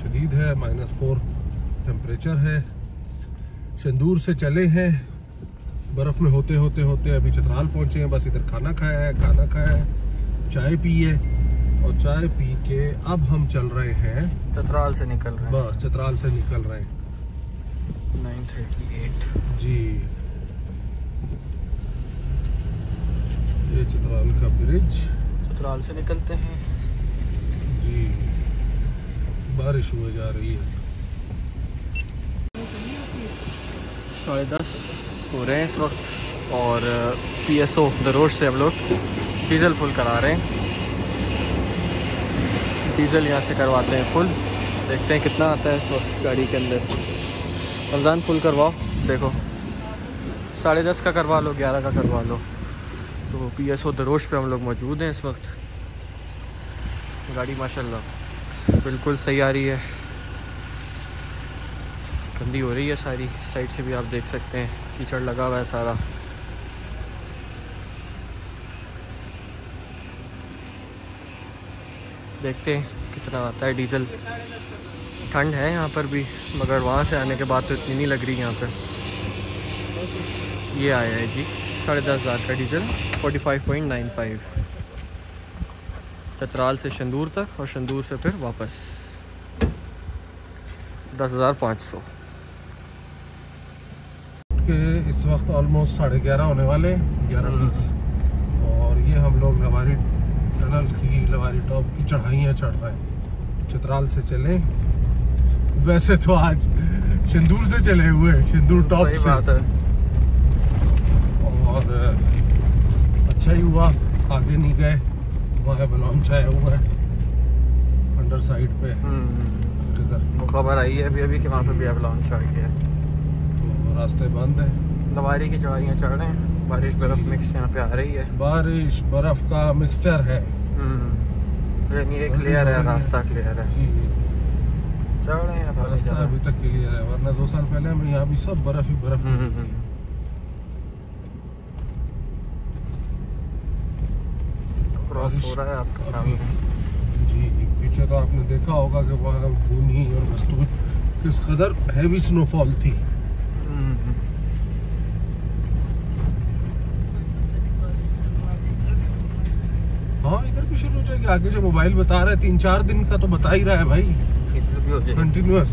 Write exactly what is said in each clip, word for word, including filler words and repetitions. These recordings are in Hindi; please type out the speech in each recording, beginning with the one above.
शदीद है, माइनस फोर टेम्परेचर है। शंदूर से चले हैं, बर्फ़ में होते होते होते अभी चतराल पहुँचे हैं। बस इधर खाना खाया है, खाना खाया है, चाय पी है और चाय पी के अब हम चल रहे हैं चतराल से निकल रहे हैं। बस चतराल से निकल रहे हैं। नाइन थर्टी एट जी, ये चतराल का ब्रिज। चतराल से निकलते हैं जी, बारिश हुए जा रही है। साढ़े दस हो रहे हैं इस वक्त और पी एस ओ दरोज से हम लोग डीज़ल फुल करा रहे हैं। डीज़ल यहाँ से करवाते हैं फुल, देखते हैं कितना आता है इस वक्त गाड़ी के अंदर। रमज़ान फुल करवाओ, देखो साढ़े दस का करवा लो, ग्यारह का करवा लो। तो पी एस ओ दरोज पे हम लोग मौजूद हैं इस वक्त। गाड़ी माशाल्लाह बिल्कुल सही आ रही है, गंदी हो रही है सारी। साइड से भी आप देख सकते हैं कीचड़ लगा हुआ है सारा। देखते हैं कितना आता है डीज़ल। ठंड है यहाँ पर भी, मगर वहाँ से आने के बाद तो इतनी नहीं लग रही यहाँ पे। ये आया है जी साढ़े दस हज़ार का diesel, forty five point nine five. Chitral से शंदूर तक और शंदूर से फिर वापस दस हज़ार पाँच सौ। के इस वक्त ऑलमोस्ट साढ़े ग्यारह होने वाले, ग्यारह बीस, और ये हम लोग लवारी टनल की, लवारी टॉप की चढ़ाइयाँ चढ़ रहे हैं। चतराल से चले, वैसे तो आज शंदूर से चले हुए, शंदूर टॉप से। बात है। और अच्छा ही हुआ आगे नहीं गए, वहाँ बलौंच आया हुआ है अंडर साइड पे। वो खबर आई है अभी अभी कि वहाँ पे भी एवलांच आ गई है, तो रास्ते बंद है। लवारी की चढ़ाइयाँ चढ़ रहे हैं, बारिश बर्फ मिक्स यहाँ पे आ रही है। बारिश बर्फ का मिक्सचर है, लेकिन ये क्लियर है, रास्ता क्लियर है। जी, चढ़ रहे हैं रास्ता अभी तक क्लियर है, वरना दो साल पहले हमें यहाँ भी सब बर्फ ही बर्फ थी। क्रॉस हो रहा है आपके सामने। जी, पीछे तो आपने देखा होगा कि वहाँ खूनी और मस्तूर किस कदर हैवी स्नोफॉल थी। हाँ, इधर भी शुरू हो जाएगी। आगे जो मोबाइल बता रहा है तीन चार दिन का, तो बता ही रहा है भाई, कंटिन्यूअस।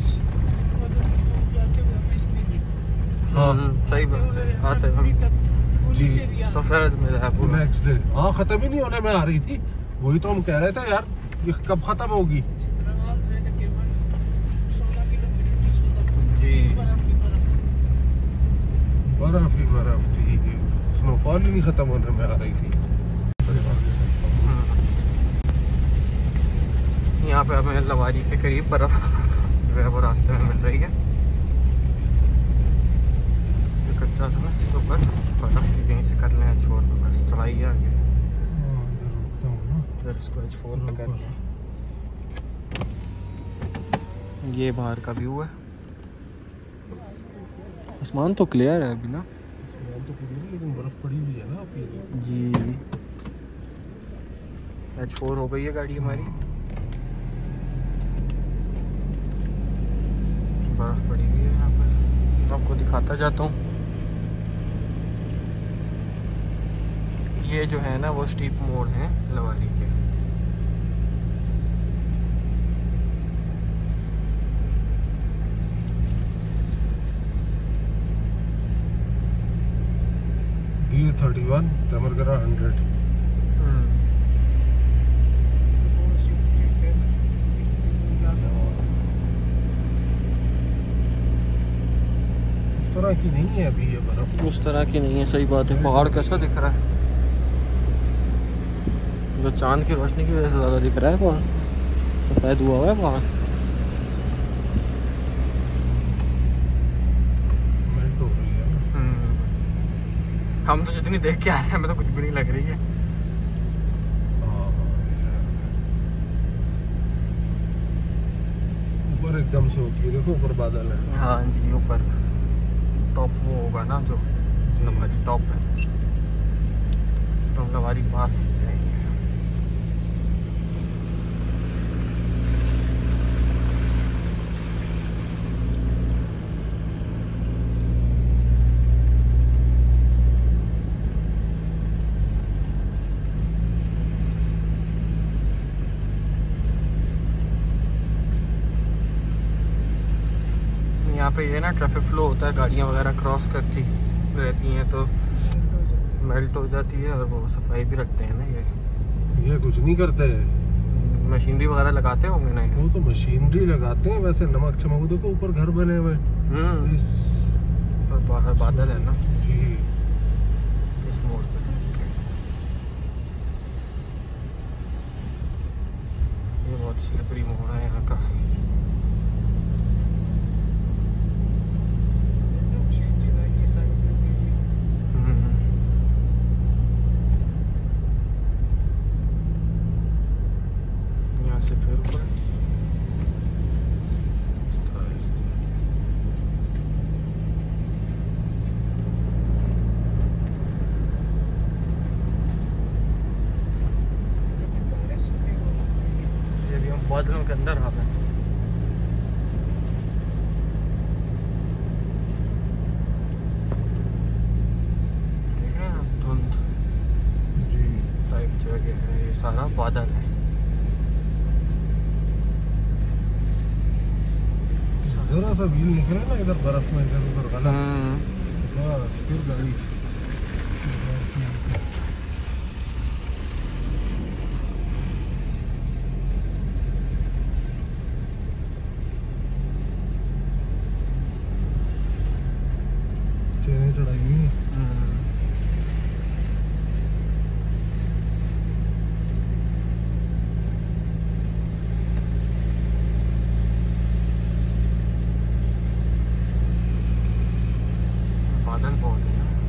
हाँ सही बात है, आते हैं जी, सफेद में है पूरा। Next day. हाँ, खत्म ही नहीं होने में आ रही थी, वही तो हम कह रहे थे यार ये कब खत्म होगी। जी, बर्फ ही बर्फ थी, स्नोफॉल ही नहीं खत्म होने में आ रही थी। यहाँ पे हमें लवारी के करीब बर्फ जो है वो रास्ते में मिल रही है। ये कच्चा था ना, इसके ऊपर बर्फ की यहीं से कर लें छोड़ दो, बस चढ़ाई आगे। इधर इसको एच फोर पे कर लें। ये बाहर का व्यू है, आसमान तो क्लियर है अभी ना। आसमान तो क्लियर है, लेकिन बर्फ पड़ी हुई है ना आपकी। जी, एच फोर हो गई है गाड़ी हमारी। बर्फ पड़ी हुई है यहाँ पर, आपको दिखाता जाता हूँ। ये जो है ना वो स्टीप मोड़ है लवारी के। D thirty one Timergara hundred. उस तरह की नहीं है अभी ये बर्फ, उस तरह की नहीं है, सही बात है। पहाड़ कैसा दिख रहा है, जो चांद की रोशनी की वजह से ज़्यादा दिख रहा है, पहाड़ सफ़ेद हुआ हुआ है पहाड़। मेल्ट हो रही है ना। हम तो जितनी देख के आ रहे हैं हमें तो कुछ भी नहीं लग रही है। ऊपर एकदम से होती है, देखो ऊपर बादल है। हाँ जी, ऊपर टॉप वो होगा ना जो लवारी टॉप है, तो हम लवारी पास जाएंगे। पे ये ना ट्रैफिक फ्लो होता है, गाड़ियाँ वगैरह क्रॉस करती रहती हैं तो मेल्ट हो जाती है। और वो सफाई भी रखते हैं ना ये ये कुछ नहीं करते, मशीनरी वगैरह लगाते होंगे ना। वो तो मशीनरी लगाते हैं, वैसे नमक चमक देखो ऊपर घर बने हुए हम्म इस पर बाहर बादल है ना जी। इस मोड़ पे। ये बहुत स्लिपरी मोड़ है यहाँ का। यहाँ से फिर ऊपर बादलों के अंदर आ गए। ठीक है ना, धुंध जी टाइप जगह है, ये सारा बादल है। जरा सा व्हील निकले ना इधर बर्फ में इधर उधर गलत, बस फिर गाड़ी चेने चढ़ाई हुई है। बादल बहुत है ना।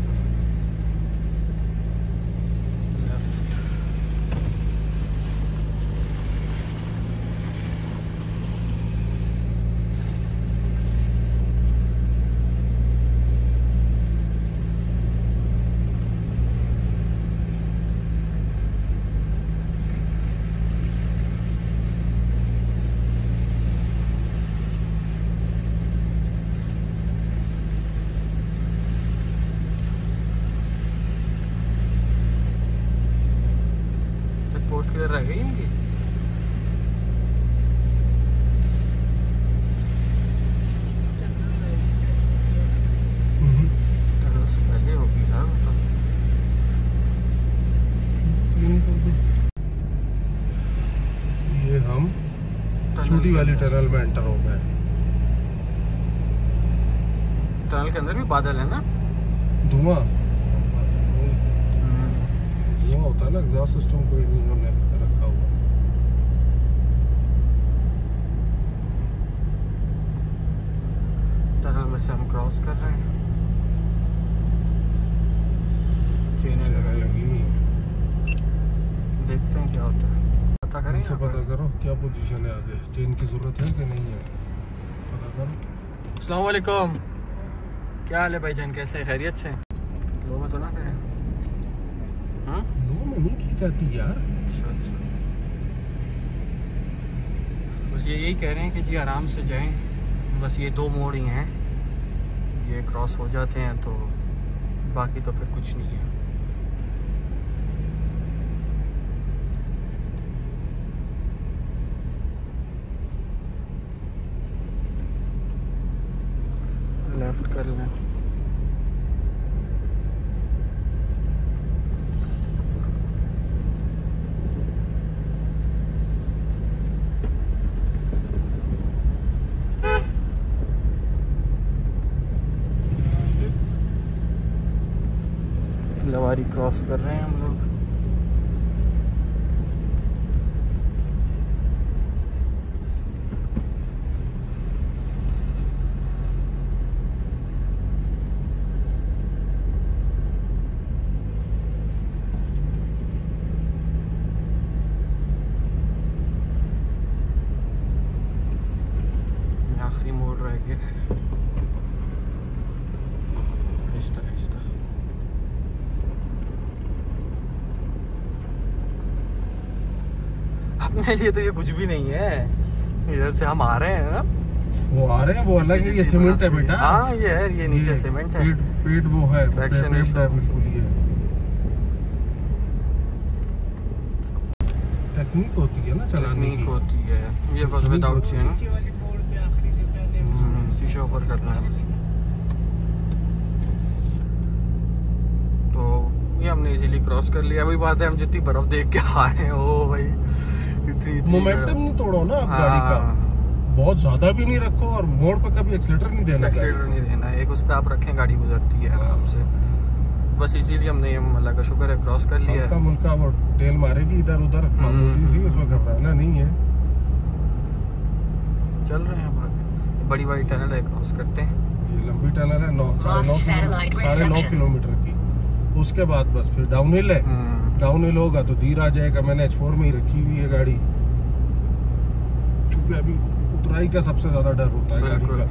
पोस्ट किधर रह गई इनकी? टनल से पहले होगी ना तो। ये हम छोटी वाली टनल में एंटर हो गए। टनल के अंदर भी बादल है ना, धुआं धुआं होता है ना, एग्जॉस्ट सिस्टम कोई नहीं उन्होंने रखा हुआ। टनल में से हम क्रॉस कर रहे हैं। चेनें लगी हुई है, देखते हैं क्या होता है, पता करें। इनसे पता करो क्या पोजीशन है आगे, चेन की जरूरत है कि नहीं है, पता करो। अस्सलाम वालेकुम, क्या हाल है भाईजान, कैसे खैरियत से? लो में तो ना करें। हाँ लो में नहीं की जाती यार। अच्छा अच्छा, बस ये यही कह रहे हैं कि जी आराम से जाएं, बस ये दो मोड़ ही हैं, ये क्रॉस हो जाते हैं तो बाकी तो फिर कुछ नहीं है। लेफ्ट कर लें। लवारी क्रॉस कर रहे हैं हम लोग। आखिरी मोड़ रह गया है, आहिस्ता आहिस्ता। अपने लिए तो ये कुछ भी नहीं है, इधर से हम आ रहे हैं ना, वो आ रहे हैं, वो अलग है, ये सीमेंट है बेटा। हाँ ये है, ये नीचे सीमेंट है, पेट पेट वो है, ट्रैक्शन पेट इशू। है बिल्कुल। ये टेक्निक होती है ना चलाने की, टेक्निक होती है, ये बस विदाउट चेन। शीशे ऊपर करना है बस। तो ये हमने इजीली क्रॉस कर लिया। वही बात है, हम जितनी बर्फ देख के आए हैं ओ भाई, इतनी मोमेंटम नहीं तोड़ो ना आप गाड़ी का, बहुत ज्यादा भी नहीं रखो और मोड़ पे कभी एक्सीलेटर नहीं देना, एक्सीलेटर नहीं देना। एक उस पे आप रखें, गाड़ी गुजरती है आराम से। बस इसीलिए हमने ये अल्लाह का शुक्र है क्रॉस कर लिया है। मुल्का वो टेल मारेगी इधर उधर, मामूली सी, उसमें घबराना नहीं है। चल रहे हैं भाग, बड़ी बड़ी टनल है, क्रॉस करते हैं। ये लंबी टनल है, नौ साढ़े नौ साढ़े नौ किलोमीटर की। उसके बाद बस फिर डाउन हिल है, डाउन हिल होगा तो धीरे आ जाएगा। मैंने एच फोर में ही रखी हुई है गाड़ी, क्योंकि अभी उतराई का सबसे ज्यादा डर होता है गाड़ी का।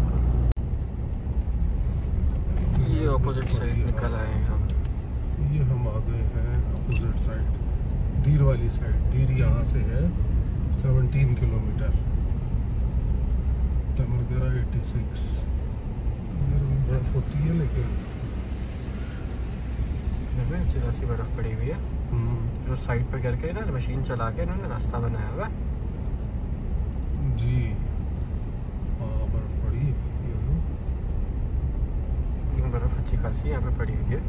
ये ऑपोजिट साइड निकल आए हैं हम। ये हम आ गए हैं अपोजिट साइड, धीर वाली साइड। धीर यहाँ से है सत्रह किलोमीटर, तमरगरा छियासी। बर्फ होती है लेकिन चिरासी बर्फ पड़ी हुई है। जो साइड पे करके ना मशीन चला के इन्होंने रास्ता बनाया हुआ जी। हाँ बर्फ पड़ी, बर्फ अच्छी खासी यहाँ पे पड़ी हुई है।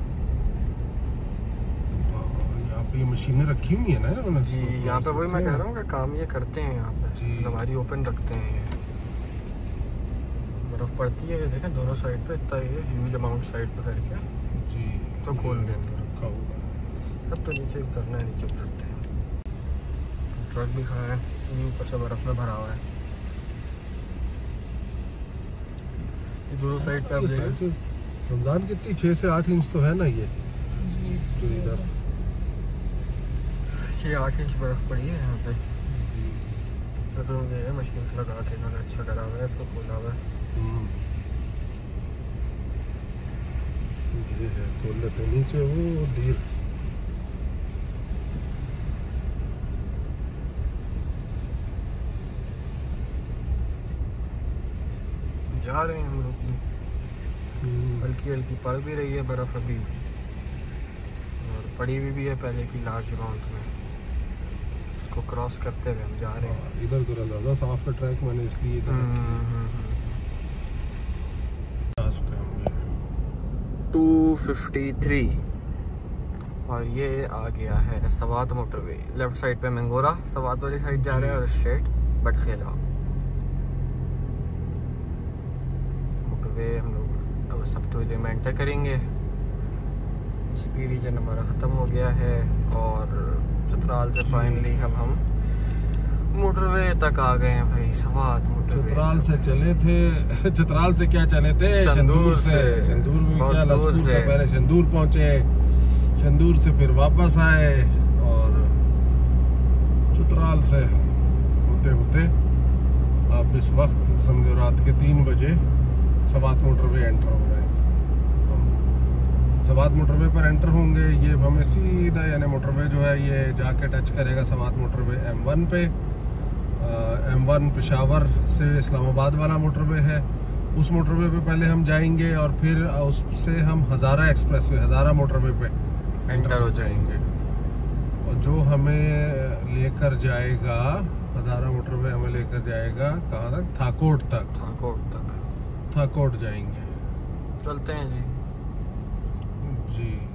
यहाँ पे ये मशीनें रखी हुई है ना इन्होंने जी। यहाँ पे वही मैं कह रहा हूँ कि काम ये करते हैं यहाँ पे, हमारी ओपन रखते हैं। ये बर्फ पड़ती है, देखें दोनों साइड पे इतना ये ह्यूज अमाउंट साइड पे करके जी, तो खोल देंगे। रखा हुआ है। अब तो नीचे उतरना है, नीचे उतरते हैं। ट्रक भी खड़ा है, ऊपर से बर्फ में भरा हुआ है। ये दोनों साइड पे आप देखें, रमजान कितनी छः से आठ इंच तो है ना ये जो इधर, छः आठ इंच बर्फ पड़ी है यहाँ पे। तो ये मशीन से लगा के इन्होंने अच्छा करा हुआ है, इसको खोला हुआ है। ये है खोल लेते नीचे वो धीर। जा रहे हैं हम लोग, हल्की हल्की पड़ भी रही है बर्फ अभी, और पड़ी हुई भी है पहले की लार्ज अमाउंट में। इसको क्रॉस करते हुए हम जा रहे हैं। इधर तो ज़्यादा साफ है ट्रैक, मैंने इसलिए टू फिफ्टी थ्री। और ये आ गया है सवात मोटरवे। लेफ्ट साइड पे मंगोरा सवात वाली साइड जा रहे हैं, और स्ट्रेट बटखेला मोटरवे हम लोग अब सब थोड़ी देर में एंटर करेंगे। स्पी रीजन हमारा ख़त्म हो गया है, और चित्राल से फाइनली अब हम मोटरवे तक आ गए हैं भाई। सवात मोटरवे चित्राल से चले थे, चित्राल से क्या चले थे, शंदूर से। शंदूर में क्या, लस्कूर से पहले शंदूर पहुंचे, शंदूर से फिर वापस आए, और चित्राल से होते होते अब इस वक्त समझो रात के तीन बजे सवात मोटरवे एंटर हो रहे हैं। सवात मोटरवे पर एंटर होंगे, ये हमें सीधा यानी मोटरवे जो है ये जाके टच करेगा सवात मोटरवे एम वन पे। एम वन पेशावर से इस्लामाबाद वाला मोटरवे है, उस मोटरवे पे पहले हम जाएंगे, और फिर उससे हम हज़ारा एक्सप्रेसवे, हज़ारा मोटरवे पे एंटर हो जाएंगे। और जो हमें लेकर जाएगा, हज़ारा मोटरवे हमें लेकर जाएगा कहाँ तक, थाकोट तक। थाकोट तक थाकोट जाएंगे, चलते हैं जी। जी।